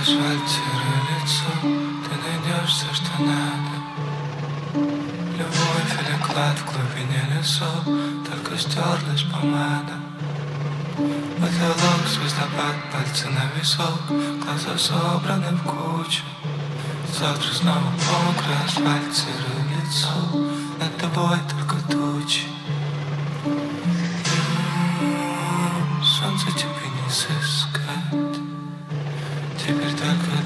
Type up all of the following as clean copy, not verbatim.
асфальтируй лицо, ты найдешь все, что надо. Любовь или клад в глубине лесов, только стерлась помада. Потолок, звездопад, пальцы на весах, глаза собраны в кучу. Завтра снова мокрый асфальтируй лицо, над тобой только тучи. Солнце тебе не сыскать, теперь только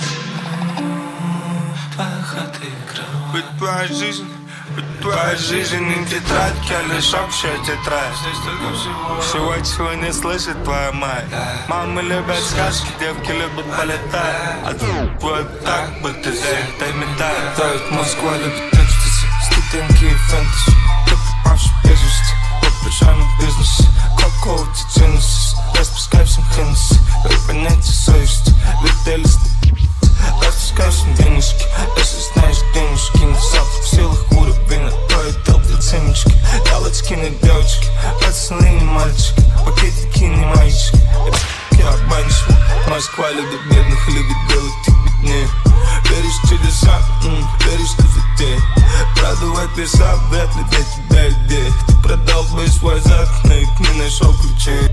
твоя хата и кровать. Быть твоя жизнь не тетрадь, а лишь общая тетрадь. Всего, чего не слышит твоя мать. Мамы любят сказки, девки любят полетать. А ты вот так, будто дай медаль. Тает Москва, любит экстази, студентки и фэнтези. Ты попавший в бежности, в пижамном бизнесе. Какого-то ценности, распускай всем хеннесси. Дай понятие совести, летели с распускай всем денежки, если знаешь денежки. На завтра в силах уровень, а то и дал для цемечки. Галочки на девочки, пацаны не мальчики, пакетики не мальчики. Я обманчив, Москва любит бедных, любит делать их беднее. Веришь в чудеса, веришь в детей. Продувать леса, вряд ли для тебя идея. Ты продал бы свой зад, но и не нашел ключей.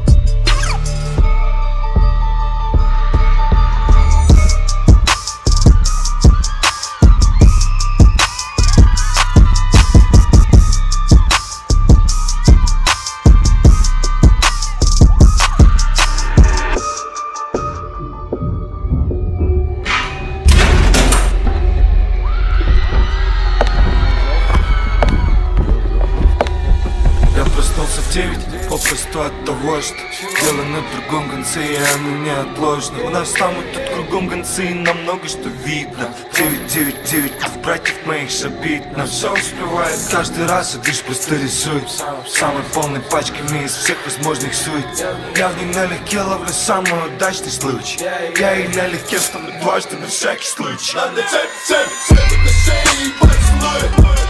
Попросту от того, что дело на другом конце, и оно неотложно. У нас там и тут кругом гонцы, и нам много что видно. 999 братьев моих забит. На все успевает каждый раз, и лишь просто рисует самой полной пачками из всех возможных сует. Я в ней налегке ловлю самый удачный случай. Я и налегке ставлю дважды на всякий случай. Надо цепь на шее, пальцы ловят.